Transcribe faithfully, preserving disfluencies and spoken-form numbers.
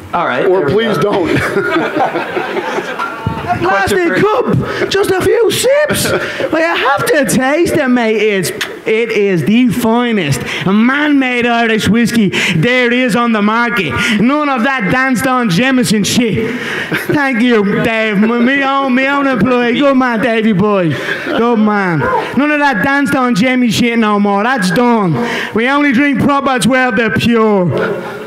All right. Or please don't. Plastic cup, just a few sips. Well, you have to taste it, mate. It's, it is the finest man-made Irish whiskey there is on the market. None of that danced-on Jameson shit. Thank you, Dave. Me own, me own employee. Good man, Davey boy. Good man. None of that danced-on Jamie shit no more. That's done. We only drink proper twelve, they're pure.